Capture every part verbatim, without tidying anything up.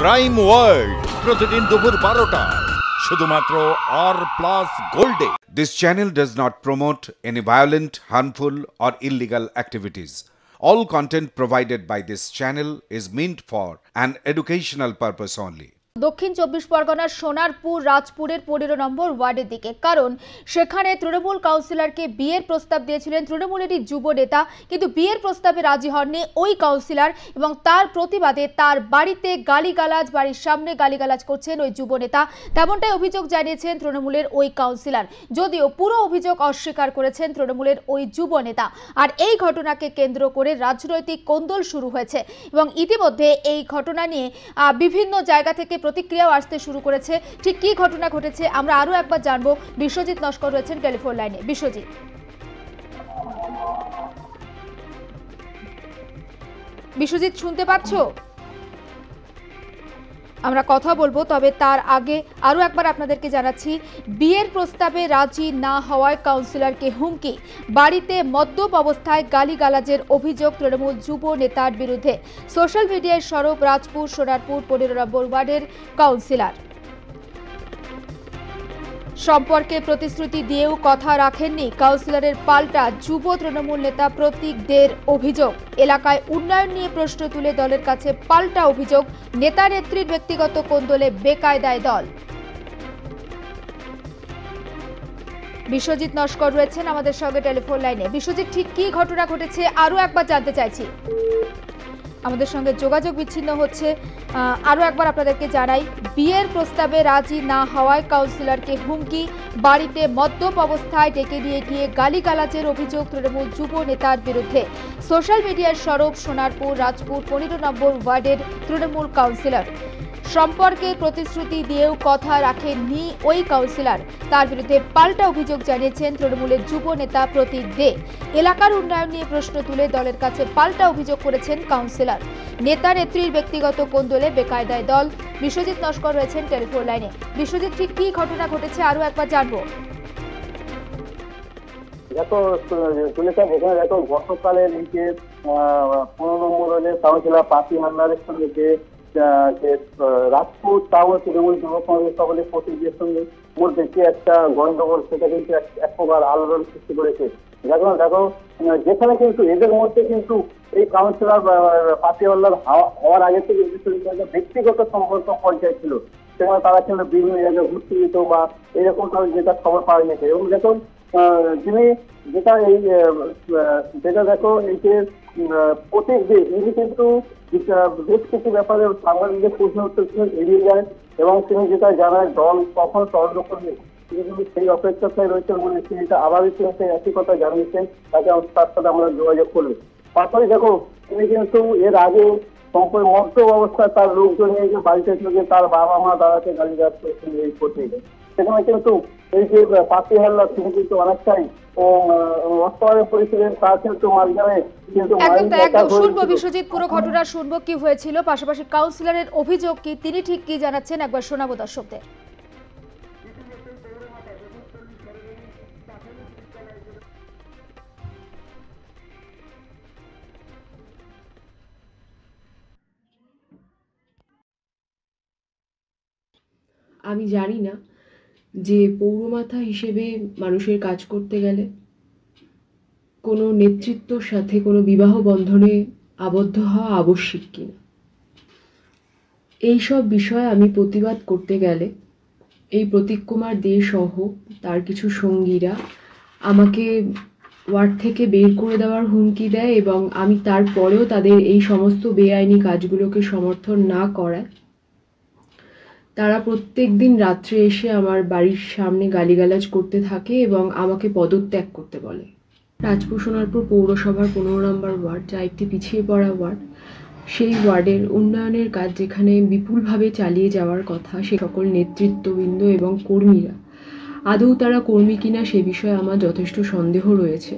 Crime world প্রতিদিন দুপুর বারোটা শুধুমাত্র আর প্লাস গোল্ডে। This channel does not promote any violent, harmful or illegal activities. All content provided by this channel is meant for an educational purpose only. দক্ষিণ চব্বিশ পরগনার সোনারপুর রাজপুরের পনেরো নম্বর ওয়ার্ডের দিকে, কারণ সেখানে তৃণমূল কাউন্সিলরকে বিয়ের প্রস্তাব দিয়েছিলেন তৃণমূলেরই যুব নেতা, কিন্তু বিয়ের প্রস্তাবে রাজি হননি ওই কাউন্সিলর এবং তার প্রতিবাদে তার বাড়িতে গালিগালাজ, বাড়ির সামনে গালিগালাজ করছেন ওই যুব নেতা। তেমনটাই অভিযোগ জানিয়েছেন তৃণমূলের ওই কাউন্সিলর, যদিও পুরো অভিযোগ অস্বীকার করেছেন তৃণমূলের ওই যুব নেতা। আর এই ঘটনাকে কেন্দ্র করে রাজনৈতিক কোন্দল শুরু হয়েছে এবং ইতিমধ্যে এই ঘটনা নিয়ে বিভিন্ন জায়গা থেকে প্রতিক্রিয়াও আসতে শুরু করেছে। ঠিক কি ঘটনা ঘটেছে আমরা আরো একবার জানবো। বিশ্বজিৎ নস্কর রয়েছেন টেলিফোন লাইনে। বিশ্বজিৎ, বিশ্বজিৎ শুনতে পাচ্ছ? আমরা কথা বলবো, তবে তার আগে আরও একবার আপনাদেরকে জানাচ্ছি, বিয়ের প্রস্তাবে রাজি না হওয়ায় কাউন্সিলরকে হুমকি, বাড়িতে মদ্যপ অবস্থায় গালিগালাজের অভিযোগ তৃণমূল যুব নেতার বিরুদ্ধে। সোশ্যাল মিডিয়ায় সরব রাজপুর সোনারপুর পনেরো নম্বর ওয়ার্ডের কাউন্সিলর। সম্পর্কে প্রতিশ্রুতি দিয়েও কথা রাখেননি কাউন্সিলরের, পাল্টা যুব তৃণমূল নেতা প্রতীক দের অভিযোগ। এলাকায় উন্নয়ন নিয়ে প্রশ্ন তুলে দলের কাছে পাল্টা অভিযোগ, নেতা নেত্রীর ব্যক্তিগত কোন্দলে বেকায়দায় দল। বিশ্বজিৎ নস্কর রয়েছেন আমাদের সঙ্গে টেলিফোন লাইনে। বিশ্বজিৎ, ঠিক কি ঘটনা ঘটেছে আরো একবার জানতে চাইছি। আমাদের সঙ্গে যোগাযোগ বিচ্ছিন্ন হচ্ছে। আরও একবার আপনাদেরকে জানাই, বিয়ের প্রস্তাবে রাজি না হওয়ায় কাউন্সিলরকে হুমকি, বাড়িতে মদ্যপ অবস্থায় ডেকে নিয়ে গিয়ে গালিগালাজের অভিযোগ তৃণমূল যুব নেতার বিরুদ্ধে। সোশ্যাল মিডিয়ার সরব সোনারপুর রাজপুর পনেরো নম্বর ওয়ার্ডের তৃণমূল কাউন্সিলর। সম্পর্কের প্রতিশ্রুতি দিয়েও কথা রাখেননি ওই কাউন্সিলর, তার বিরুদ্ধে পাল্টা অভিযোগ জানিয়েছেন তৃণমূলের যুব নেতা প্রতীক দে। এলাকার উন্নয়ন নিয়ে প্রশ্ন তুলে দলের কাছে পাল্টা অভিযোগ করেছেন কাউন্সিলর, নেতা নেত্রীর ব্যক্তিগত কোন্দলে বেকায়দায় দল। বিশ্বজিৎ নস্কর রয়েছেন টেলিফোন লাইনে। বিশ্বজিৎ, ঠিক কি ঘটনা ঘটেছে আরো একবার জানবো। দেখো শুনেছেন, এখানে দেখো গতকালের এই যে পনেরো নম্বর কাউন্সিলর পাতি হান্নারের সঙ্গে যে রাজপুত টাউন তৃণমূল যুব কংগ্রেস সকলের প্রতিনিধির সঙ্গে মধ্যে যে একটা গন্ডগোল, সেটা কিন্তু এক প্রকার আলোড়ন সৃষ্টি করেছে। দেখো দেখো যেখানে কিন্তু এদের মধ্যে কিন্তু এই কাউন্সিলর পাতিওয়াল্লার হওয়ার আগে থেকে ব্যক্তিগত সম্পর্ক পর্যায়ে ছিল, সেখানে তারা কিন্তু বিভিন্ন জায়গায় ঘুরতে যেত বা এরকম যেটা খবর পাওয়া গেছে। এবং দেখুন যিনি যেটা এই যেটা দেখো এই যে প্রতীক দে, ইনি কিন্তু বেশ কিছু ব্যাপারে সাংবাদিকদের প্রশ্ন উত্তর এড়িয়ে যায় এবং তিনি যেটা জানায় দল কখন তদন্ত করবে তিনি কিন্তু সেই অপেক্ষায় রয়েছেন বলে তিনি এটা আবারও সেই একই কথা জানিয়েছেন, তাকে তার সাথে আমরা যোগাযোগ করবো। তারপরে দেখো তিনি কিন্তু এর আগে সম্পূর্ণ মদ্য অবস্থায় তার লোকজন নিয়ে বাড়িতে থেকে তার বাবা মা দাদাকে গালিগালাজ করেছেন এই প্রতীক। সেখানে কিন্তু এই যে পাতি হাল্লা তিনি কিন্তু অনেকটাই অস্বাভাবিক পরিস্থিতি, তার কিন্তু মাঝখানে কিন্তু একদম শুনবো বিশ্বজিৎ, পুরো ঘটনা শুনবো কি হয়েছিল, পাশাপাশি কাউন্সিলরের অভিযোগ কি, তিনি ঠিক কি জানাচ্ছেন একবার শোনাবো দর্শকদের। আমি জানি না যে পৌরমাথা হিসেবে মানুষের কাজ করতে গেলে কোনো নেতৃত্বর সাথে কোনো বিবাহ বন্ধনে আবদ্ধ হওয়া আবশ্যিক কিনা। এইসব বিষয়ে আমি প্রতিবাদ করতে গেলে এই প্রতীক কুমার দে সহ তার কিছু সঙ্গীরা আমাকে ওয়ার্ড থেকে বের করে দেওয়ার হুমকি দেয় এবং আমি তারপরেও তাদের এই সমস্ত বেআইনি কাজগুলোকে সমর্থন না করায় তারা প্রত্যেক দিন রাত্রে এসে আমার বাড়ির সামনে গালিগালাজ করতে থাকে এবং আমাকে পদত্যাগ করতে বলে। রাজপুর সোনারপুর পৌরসভার পনেরো নম্বর ওয়ার্ড, যা একটি পিছিয়ে পড়া ওয়ার্ড, সেই ওয়ার্ডের উন্নয়নের কাজ যেখানে বিপুলভাবে চালিয়ে যাওয়ার কথা, সে সকল নেতৃত্ববৃন্দ এবং কর্মীরা আদৌ তারা কর্মী কিনা সে বিষয়ে আমার যথেষ্ট সন্দেহ রয়েছে।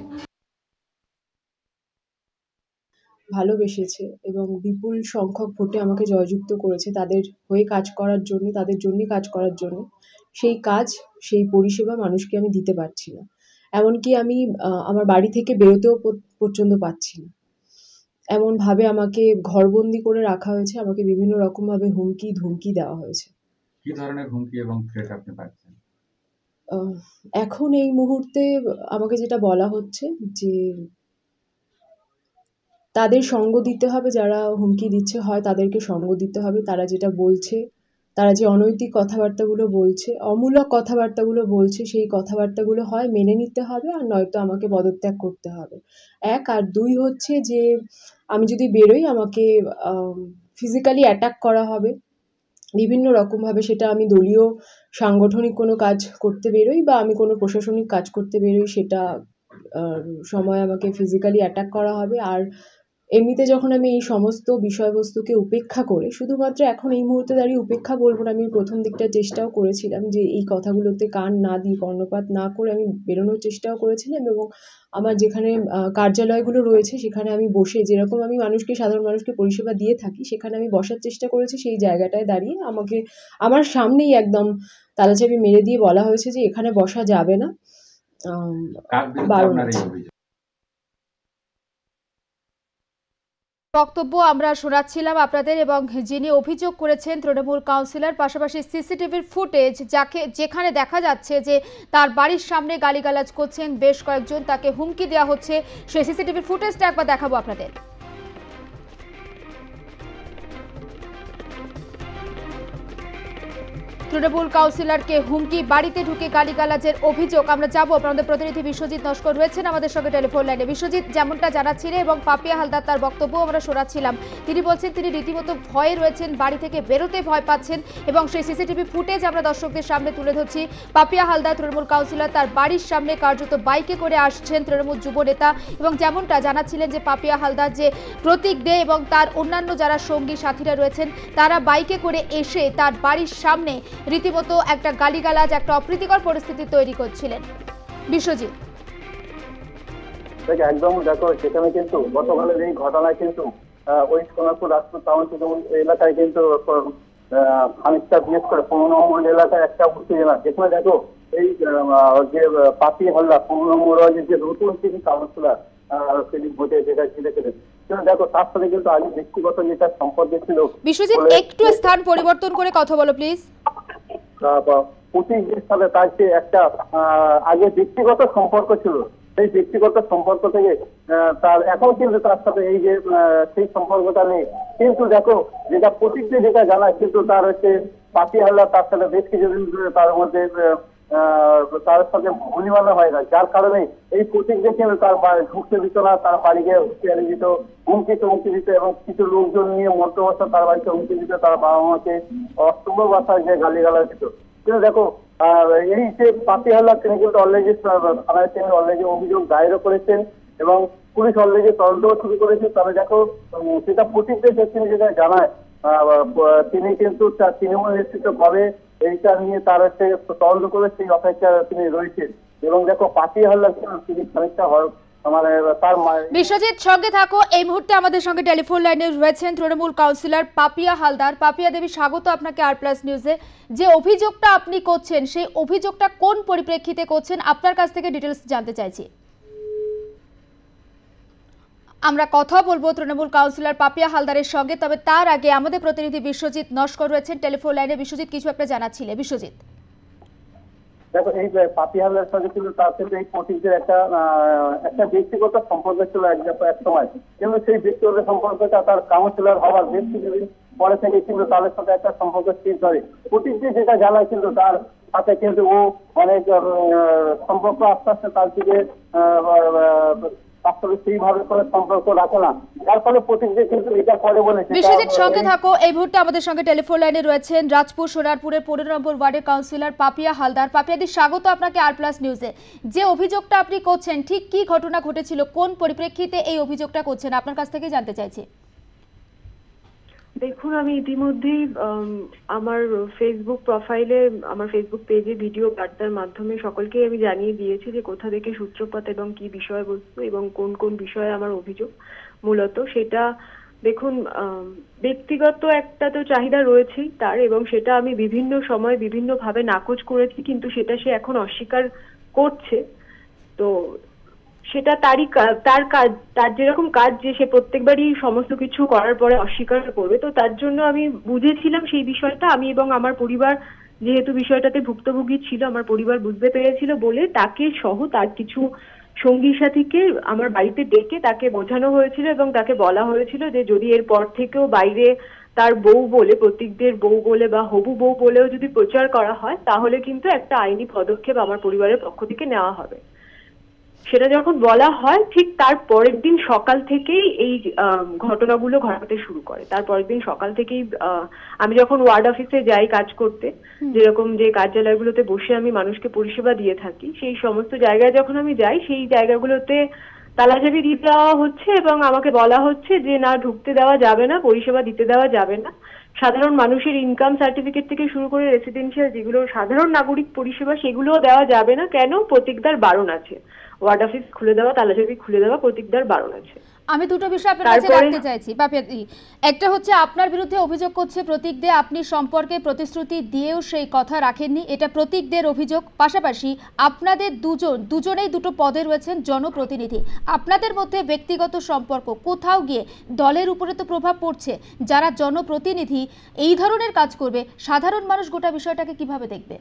ভালোবেসেছে এবং বিপুল সংখ্যক ভোটে আমাকে জয়যুক্ত করেছে তাদের হয়ে কাজ করার জন্য, তাদের জন্য কাজ করার জন্য। সেই কাজ, সেই পরিষেবা মানুষকে আমি দিতে পারছি না, এমনকি আমি আমার বাড়ি থেকে বেরোতেও পর্যন্ত পাচ্ছি না। এমনভাবে আমাকে ঘরবন্দি করে রাখা হয়েছে, আমাকে বিভিন্ন রকমভাবে হুমকি ধুমকি দেওয়া হয়েছে। কি ধরনের হুমকি এবং থ্রেট আপনি পাচ্ছেন? আহ, এখন এই মুহূর্তে আমাকে যেটা বলা হচ্ছে যে তাদের সঙ্গ দিতে হবে, যারা হুমকি দিচ্ছে হয় তাদেরকে সঙ্গ দিতে হবে। তারা যেটা বলছে, তারা যে অনৈতিক কথাবার্তাগুলো বলছে, অমূলক কথাবার্তাগুলো বলছে, সেই কথাবার্তাগুলো হয় মেনে নিতে হবে, আর নয়তো আমাকে পদত্যাগ করতে হবে। এক আর দুই হচ্ছে যে আমি যদি বেরোই আমাকে ফিজিক্যালি অ্যাটাক করা হবে বিভিন্ন রকমভাবে। সেটা আমি দলীয় সাংগঠনিক কোনো কাজ করতে বেরোই বা আমি কোনো প্রশাসনিক কাজ করতে বেরোই, সেটা সময় আমাকে ফিজিক্যালি অ্যাটাক করা হবে। আর এমনিতে যখন আমি এই সমস্ত বিষয়বস্তুকে উপেক্ষা করে, শুধুমাত্র এখন এই মুহূর্তে দাঁড়িয়ে উপেক্ষা বলবো না, আমি প্রথম দিকটা চেষ্টাও করেছিলাম যে এই কথাগুলোতে কান না দিয়ে, কর্ণপাত না করে আমি বেরোনোর চেষ্টাও করেছিলাম। এবং আমার যেখানে কার্যালয়গুলো রয়েছে সেখানে আমি বসে, যেরকম আমি মানুষকে, সাধারণ মানুষকে পরিষেবা দিয়ে থাকি, সেখানে আমি বসার চেষ্টা করেছি। সেই জায়গাটায় দাঁড়িয়ে আমাকে আমার সামনেই একদম তালাচাবি মেরে দিয়ে বলা হয়েছে যে এখানে বসা যাবে না, বারণ আছে। বক্তব্য আমরা শোনাচ্ছিলাম আপনাদের, এবং যিনি অভিযোগ করেছেন তৃণমূল কাউন্সিলর, পাশাপাশি সিসিটিভির ফুটেজ যাকে যেখানে দেখা যাচ্ছে যে তার বাড়ির সামনে গালিগালাজ করছেন বেশ কয়েকজন, তাকে হুমকি দেওয়া হচ্ছে, সেই সিসিটিভির ফুটেজটা একবার দেখাবো আপনাদের। তৃণমূল কাউন্সিলরকে হুমকি, বাড়িতে ঢুকে গালিগালাজের অভিযোগ। আমরা যাবো, আপনাদের প্রতিনিধি বিশ্বজিৎ নস্কর রয়েছেন আমাদের সঙ্গে টেলিফোন লাইনে। বিশ্বজিৎ, যেমনটা জানাচ্ছিলেন এবং পাপিয়া হালদার তার বক্তব্য আমরা শোনাচ্ছিলাম, তিনি বলছেন তিনি রীতিমতো ভয়ে রয়েছেন, বাড়ি থেকে বেরোতে ভয় পাচ্ছেন, এবং সেই সিসিটিভি ফুটেজ আমরা দর্শকদের সামনে তুলে ধরছি। পাপিয়া হালদার তৃণমূল কাউন্সিলর তার বাড়ির সামনে কার্যত বাইকে করে আসছেন তৃণমূল যুব নেতা, এবং যেমনটা জানাচ্ছিলেন যে পাপিয়া হালদার যে প্রতীক দে এবং তার অন্যান্য যারা সঙ্গী সাথীরা রয়েছেন তারা বাইকে করে এসে তার বাড়ির সামনে রীতিমতো একটা গালিগালাজ, একটা অপ্রীতিকর পরিস্থিতি তৈরি করছিলেন। বিশ্বজিৎ, একদম দেখো, সেখানে কিন্তু গতকালের এই ঘটনায় কিন্তু ওই সোনারপুর রাজপুর টাউন এলাকায় কিন্তু খানিকটা বিশেষ করে পনেরো নম্বর এলাকায় একটা উত্তেজনা, যেখানে দেখো এই যে পাপিয়া হালদার পনেরো নম্বর যে নতুন তিনি কাউন্সিলর তিনি ভোটে যেটা জিতেছিলেন, দেখো তার সাথে কিন্তু আগে ব্যক্তিগত যেটা সম্পর্ক ছিল। বিশ্বজিৎ, একটু স্থান পরিবর্তন করে কথা বলো প্লিজ। পুতিনের সাথে তার যে একটা আগে ব্যক্তিগত সম্পর্ক ছিল, সেই ব্যক্তিগত সম্পর্ক থেকে তার এখন কিন্তু তার সাথে এই যে সেই সম্পর্কটা নেই। কিন্তু দেখো যেটা প্রতীককে যেটা জানায়, কিন্তু তার হচ্ছে পাপিয়া হালদার তার সাথে বেশ কিছুদিন ধরে তার মধ্যে তার সাথে ঘূর্ণিমানা হয় না, যার কারণে এই প্রতীককে কিন্তু তার ঢুকতে দিত না, তার বাড়িকে হুঁশিয়ারি দিত, হুমকি হুমকি দিত, এবং কিছু লোকজন নিয়ে মধ্যবস্থা তার বাড়িতে হুমকি দিত, তার বাবা মাকে অষ্টম বাসায় যে গালিগালাজ দিত। কিন্তু দেখো এই যে পাপিয়া হালদার তিনি কিন্তু অলরেডি থানায় তিনি অলরেডি অভিযোগ দায়েরও করেছেন এবং পুলিশ অলরেডি তদন্ত শুরু করেছে। তবে দেখো সেটা প্রতীকদের তিনি যেটা জানায়, তিনি কিন্তু তৃণমূল নেতৃত্ব ভাবে এইটা নিয়ে তার হচ্ছে তদন্ত করে সেই অপেক্ষা তিনি রয়েছেন। এবং দেখো পাপিয়া হালদার তিনি খানিকটা মানে তার বিশ্বজিৎ সঙ্গে থাকো, এই মুহূর্তে আমাদের সঙ্গে টেলিফোন লাইনে রয়েছেন তৃণমূল কাউন্সিলর পাপিয়া হালদার। পাপিয়া দেবী, স্বাগত আপনাকে আর প্লাস নিউজে। যে অভিযোগটা আপনি করছেন সেই অভিযোগটা কোন পরিপ্রেক্ষিতে করছেন, আপনার কাছ থেকে ডিটেলস জানতে চাইছি। আমরা কথা বলবো তৃণমূল কাউন্সিলর পাপিয়া হালদারের সঙ্গে, তবে তার আগে আমাদের প্রতিনিধি বিশ্বজিৎ নস্কর রয়েছেন টেলিফোন লাইনে। বিশ্বজিৎ, কিছু একটা জানাচ্ছিলে। বিশ্বজিৎ, দেখো এই পাপিয়া হালদারের সঙ্গে কিন্তু তার সাথে এই প্রতীকের একটা একটা ব্যক্তিগত সম্পর্ক ছিল এক সময়, কিন্তু সেই ব্যক্তিগত সম্পর্কটা তার কাউন্সিলর হওয়ার বেশ কিছুদিন পরে থেকে কিন্তু তাদের সাথে একটা সম্পর্ক স্থির করে। প্রতীকটি যেটা জানায় কিন্তু তার সাথে কিন্তু ও অনেক সম্পর্ক আস্তে আস্তে তার দিকে বিশ্বজিৎ সঙ্গে থাকো, এই মুহূর্তে আমাদের সঙ্গে টেলিফোন লাইনে রয়েছেন রাজপুর সোনারপুরের পনেরো নম্বর ওয়ার্ডের কাউন্সিলর পাপিয়া হালদার। পাপিয়া দি, স্বাগত আপনাকে আর প্লাস নিউজে। যে অভিযোগটা আপনি করছেন ঠিক কি ঘটনা ঘটেছিল, কোন পরিপ্রেক্ষিতে এই অভিযোগটা করছেন, আপনার কাছ থেকে জানতে চাইছি। দেখুন, আমি ইতিমধ্যেই আমার ফেসবুক প্রোফাইলে, আমার ফেসবুক পেজে ভিডিও বার্তার মাধ্যমে সকলকে আমি জানিয়ে দিয়েছি যে কোথা থেকে সূত্রপাত এবং কি বিষয়বস্তু এবং কোন কোন বিষয়ে আমার অভিযোগ। মূলত সেটা দেখুন, ব্যক্তিগত একটা তো চাহিদা রয়েছেই তার, এবং সেটা আমি বিভিন্ন সময় বিভিন্নভাবে নাকচ করেছি, কিন্তু সেটা সে এখন অস্বীকার করছে। তো সেটা তারই তার কাজ, তার যেরকম কাজ যে সে প্রত্যেকবারই সমস্ত কিছু করার পরে অস্বীকার করবে। তো তার জন্য আমি বুঝেছিলাম সেই বিষয়টা, আমি এবং আমার পরিবার যেহেতু বিষয়টাতে ভুক্তভোগী ছিল, আমার পরিবার বুঝতে পেরেছিল বলে তাকে সহ তার কিছু সঙ্গী সাথীকে আমার বাড়িতে ডেকে তাকে বোঝানো হয়েছিল এবং তাকে বলা হয়েছিল যে যদি এর পর থেকেও বাইরে তার বউ বলে, প্রতীকদের বউ বলে বা হবু বউ বলেও যদি প্রচার করা হয় তাহলে কিন্তু একটা আইনি পদক্ষেপ আমার পরিবারের পক্ষ থেকে নেওয়া হবে। সেটা যখন বলা হয় ঠিক তার পরের দিন সকাল থেকেই এই ঘটনাগুলো ঘটাতে শুরু করে। তার পরের দিন সকাল থেকেই আমি যখন ওয়ার্ড অফিসে যাই কাজ করতে, যেরকম যে কার্যালয়গুলোতে বসে আমি মানুষকে পরিষেবা দিয়ে থাকি, সেই সমস্ত জায়গায় যখন আমি যাই সেই জায়গাগুলোতে তালাচাবি দিতে দেওয়া হচ্ছে এবং আমাকে বলা হচ্ছে যে না, ঢুকতে দেওয়া যাবে না, পরিষেবা দিতে দেওয়া যাবে না। সাধারণ মানুষের ইনকাম সার্টিফিকেট থেকে শুরু করে রেসিডেন্সিয়াল যেগুলো সাধারণ নাগরিক পরিষেবা সেগুলোও দেওয়া যাবে না। কেন? প্রতীকদার বারণ আছে, ওয়ার্ড অফিস খুলে দেওয়া, তালাচাবি খুলে দেওয়া, প্রতীকদার বারণ আছে। আমি দুটো বিষয় আপনার কাছে রাখতে চাইছি পাপিয়াদি। একটা হচ্ছে আপনার বিরুদ্ধে অভিযোগ করছে প্রতীক দে আপনি সম্পর্কে প্রতিশ্রুতি দিয়েও সেই কথা রাখেননি, এটা প্রতীক দের অভিযোগ। পাশাপাশি আপনাদের দুজন দুজনেই দুটো পদে রয়েছেন জনপ্রতিনিধি, আপনাদের মধ্যে ব্যক্তিগত সম্পর্ক কোথাও গিয়ে দলের উপরে তো প্রভাব পড়ছে। যারা জনপ্রতিনিধি এই ধরনের কাজ করবে, সাধারণ মানুষ গোটা বিষয়টাকে কিভাবে দেখবে?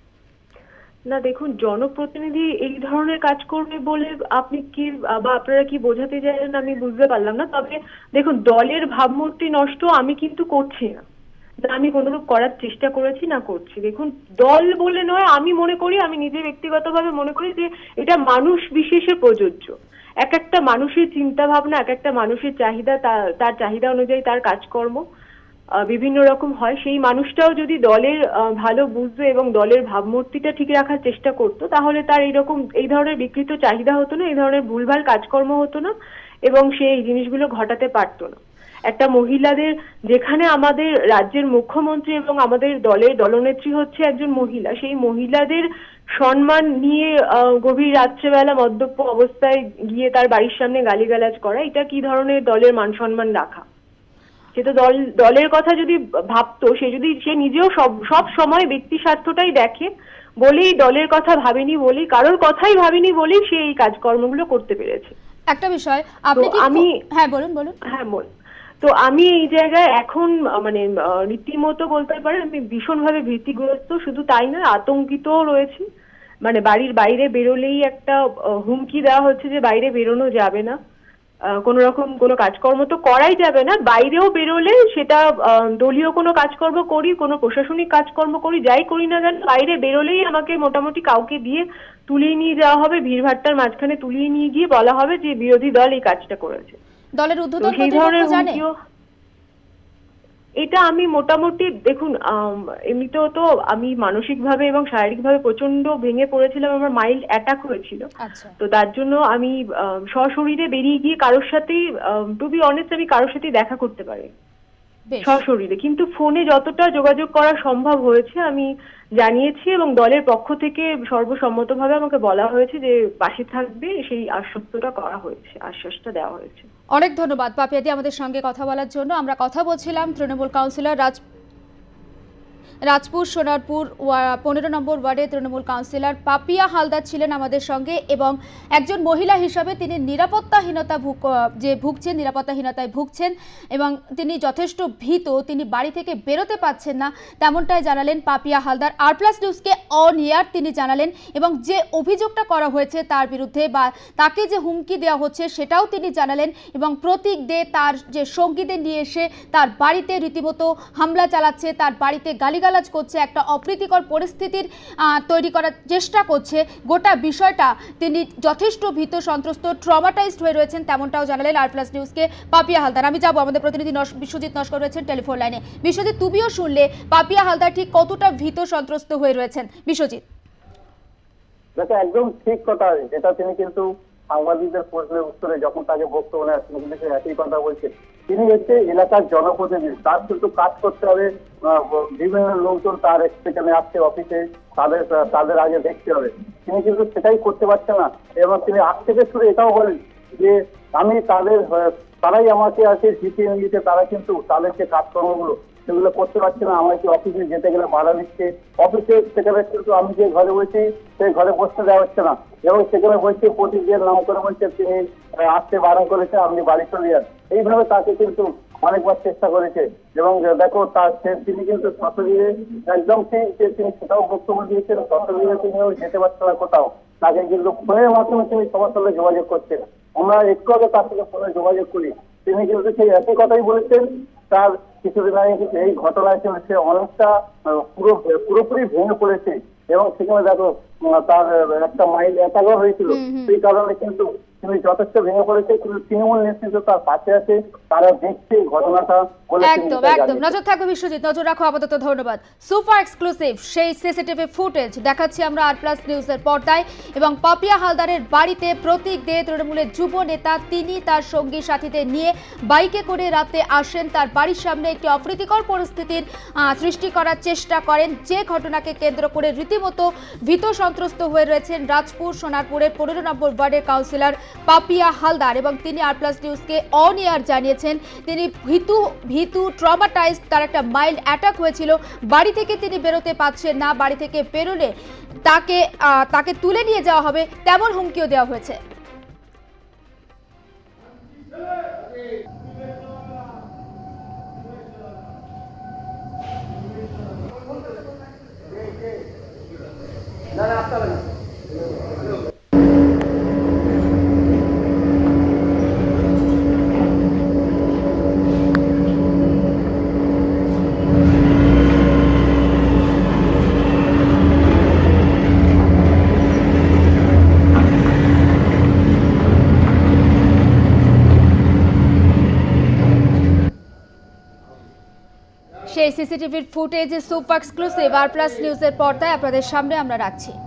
না দেখুন, জনপ্রতিনিধি এই ধরনের কাজ করবে বলে আপনি কি বা আপনারা কি বোঝাতে চাইলেন আমি বুঝতে পারলাম না। তবে দেখুন, দলের ভাবমূর্তি নষ্ট আমি কিন্তু করছি না, আমি কোনোরূপ করার চেষ্টা করেছি না করছি। দেখুন, দল বলে নয়, আমি মনে করি, আমি নিজে ব্যক্তিগতভাবে মনে করি যে এটা মানুষ বিশেষে প্রযোজ্য। এক একটা মানুষের চিন্তা ভাবনা, এক একটা মানুষের চাহিদা, তার চাহিদা অনুযায়ী তার কাজকর্ম বিভিন্ন রকম হয়। সেই মানুষটাও যদি দলের ভালো বুঝতো এবং দলের ভাবমূর্তিটা ঠিক রাখার চেষ্টা করতো তাহলে তার এইরকম এই ধরনের বিকৃত চাহিদা হতো না, এই ধরনের ভুলভাল কাজকর্ম হতো না এবং সে এই জিনিসগুলো ঘটাতে পারতো না। একটা মহিলাদের, যেখানে আমাদের রাজ্যের মুখ্যমন্ত্রী এবং আমাদের দলের দলনেত্রী হচ্ছে একজন মহিলা, সেই মহিলাদের সম্মান নিয়ে গভীর রাত্রেবেলা মদ্যপ অবস্থায় গিয়ে তার বাড়ির সামনে গালিগালাজ করা, এটা কি ধরনের দলের মান সম্মান রাখা? সে তো দল দলের কথা যদি ভাবতো, সে যদি সে নিজেও সব সব সময় ব্যক্তি স্বার্থটাই দেখে বলেই, দলের কথা ভাবেনি বলেই, কারোর কথাই ভাবেনি বলেই সে এই কাজকর্মগুলো করতে পেরেছে। একটা বিষয় আপনি কি আমি হ্যাঁ বলুন বলুন হ্যাঁ বল তো আমি এই জায়গায় এখন মানে রীতিমতো বলতে পারেন আমি ভীষণভাবে ভীতিগ্রস্ত, শুধু তাই নয় আতঙ্কিতও রয়েছি। মানে বাড়ির বাইরে বেরোলেই একটা হুমকি দেওয়া হচ্ছে যে বাইরে বেরোনো যাবে না, কোন রকম কোনো কাজকর্ম তো করাই যাবে না, বাইরেও বেরোলে সেটা দলীয় কোনো কাজকর্ম করি, কোনো প্রশাসনিক কাজকর্ম করি, যাই করি না কেন, বাইরে বেরোলেই আমাকে মোটামুটি কাউকে দিয়ে তুলিয়ে নিয়ে যাওয়া হবে, ভিড়ভাট্টার মাঝখানে তুলিয়ে নিয়ে গিয়ে বলা হবে যে বিরোধী দল এই কাজটা করেছে। দলের ঊর্ধ্বতন কর্তৃপক্ষ জানে এটা? আমি মোটামুটি দেখুন, এমনিতেও তো আমি মানসিকভাবে এবং শারীরিকভাবে প্রচন্ড ভেঙে পড়েছিলাম, আমার মাইল্ড অ্যাটাক হয়েছিল। তো তার জন্য আমি সশরীরে বেরিয়ে গিয়ে কারোর সাথেই, টু বি অনেস্ট, আমি কারোর সাথেই দেখা করতে পারি সশরীরে, কিন্তু ফোনে যতটা যোগাযোগ করা সম্ভব হয়েছে আমি জানিয়েছি এবং দলের পক্ষ থেকে সর্বসম্মতভাবে আমাকে বলা হয়েছে যে পাশে থাকবে, সেই আশ্বস্তটা করা হয়েছে, আশ্বাসটা দেওয়া হয়েছে। অনেক ধন্যবাদ পাপিয়াদি আমাদের সঙ্গে কথা বলার জন্য। আমরা কথা বলছিলাম তৃণমূল কাউন্সিলর রাজ রাজপুর সোনারপুর পনেরো নম্বর ওয়ার্ডে তৃণমূল কাউন্সিলর পাপিয়া হালদার ছিলেন আমাদের সঙ্গে এবং একজন মহিলা হিসাবে তিনি নিরাপত্তাহীনতা যে ভুগছেন, নিরাপত্তাহীনতায় ভুগছেন এবং তিনি যথেষ্ট ভীত, তিনি বাড়ি থেকে বেরোতে পারছেন না, তেমনটাই জানালেন পাপিয়া হালদার। আর প্লাস নিউজকে অন এয়ার তিনি জানালেন এবং যে অভিযোগটা করা হয়েছে তার বিরুদ্ধে বা তাকে যে হুমকি দেওয়া হচ্ছে সেটাও তিনি জানালেন এবং প্রতীক দে তার যে সঙ্গীদের নিয়ে এসে তার বাড়িতে রীতিমতো হামলা চালাচ্ছে, তার বাড়িতে গালি গালাজ করছে, একটা অপ্রীতিকর পরিস্থিতির তৈরি করার চেষ্টা করছে। গোটা বিষয়টা তিনি যথেষ্ট ভীত, সন্ত্রস্ত, ট্রমাটাইজড হয়ে রয়েছেন, তেমনটাও জানালেন আর প্লাস নিউজকে পাপিয়া হালদার। আমি যাবো, আমাদের প্রতিনিধি বিশ্বজিৎ নস্কর রয়েছেন টেলিফোন লাইনে। বিশ্বজিৎ, তুমিও শুনলে পাপিয়া হালদার ঠিক কতটা ভীত সন্ত্রস্ত হয়ে রয়েছেন। বিশ্বজিৎ, দেখো একদম ঠিক কথা, যেটা তিনি কিন্তু সাংবাদিকদের প্রশ্নের উত্তরে যখন তাকে বক্তব্য নেয় তিনি কিন্তু একই কথা বলছেন। তিনি হচ্ছে এলাকার জনপ্রতিনিধি, তার কিন্তু কাজ করতে হবে, বিভিন্ন লোকজন তার সেখানে আসছে অফিসে, তাদের তাদের আগে দেখতে হবে, তিনি কিন্তু সেটাই করতে পারছে না এবং তিনি আজ থেকে শুরু এটাও বলেন যে আমি তাদের তারাই আমাকে আছে জিতিয়ে নিতে, তারা কিন্তু তাদের যে কাজকর্মগুলো সেগুলো করতে পারছে না। আমাকে অফিসে যেতে গেলে বাধা দিচ্ছে, অফিসে সেখানে কিন্তু আমি যে ঘরে বসে সেই ঘরে বসতে দেওয়া হচ্ছে না, এবং সেখানে বসে প্রতিদিন নাম করে বলছে তিনি আসতে বারণ করেছে, আপনি বাড়ি চলে যান। এইভাবে তাকে কিন্তু অনেকবার চেষ্টা করেছে, এবং দেখো তার তিনি কিন্তু সশরীরে একদম ঠিক তিনি সেটাও বক্তব্য দিয়েছেন, সশরীরে তিনিও যেতে পারছে না কোথাও, তাকে কিন্তু ফোনের মাধ্যমে তিনি সবার সঙ্গে যোগাযোগ করছেন। আমরা একটু আগে তার সাথে ফোনে যোগাযোগ করি, তিনি কিন্তু সেই একই কথাই বলেছেন। তার কিছুদিন আগে কিন্তু এই ঘটনায় সে অনেকটা পুরো পুরোপুরি ভেঙে পড়েছে, এবং সেখানে দেখো তার একটা মাইল অ্যাটাকও হয়েছিল, সেই কারণে কিন্তু তিনি যথেষ্ট ভেঙে পড়েছে। কিন্তু তৃণমূল নেতৃত্ব তার পাশে আছে, তারা দেখছে ঘটনাটা। একদম একদম নজর থাকবে বিশ্বজিৎ, নজর রাখো আপাতত। ধন্যবাদ। সুপার এক্সক্লুসিভ সেই সিসিটিভি ফুটেজ দেখাচ্ছি আমরা আর প্লাস নিউজের পর্দায়, এবং পাপিয়া হালদারের বাড়িতে প্রতীক দে তৃণমূলের যুব নেতা, তিনি তার সঙ্গী সাথীদের নিয়ে বাইকে করে রাতে আসেন, তার বাড়ির সামনে একটি অপ্রীতিকর পরিস্থিতির সৃষ্টি করার চেষ্টা করেন, যে ঘটনাকে কেন্দ্র করে রীতিমতো ভীত সন্ত্রস্ত হয়ে রয়েছেন রাজপুর সোনারপুরের পনেরো নম্বর ওয়ার্ডের কাউন্সিলর পাপিয়া হালদার, এবং তিনি আর প্লাস নিউজকে অন এয়ার জানিয়েছেন তিনি ভীতু ভীতু ট্রমাটাইজড, তার একটা মাইল্ড অ্যাটাক হয়েছিল, বাড়ি থেকে তিনি বেরোতে পারছেন না, বাড়ি থেকে বেরোলে তাকে তাকে তুলে নিয়ে যাওয়া হবে তেমন হুমকিও দেওয়া হয়েছে। সেই সিসিটিভির footage super exclusive R plus নিউজের পর্দায় আপনাদের সামনে আমরা রাখছি।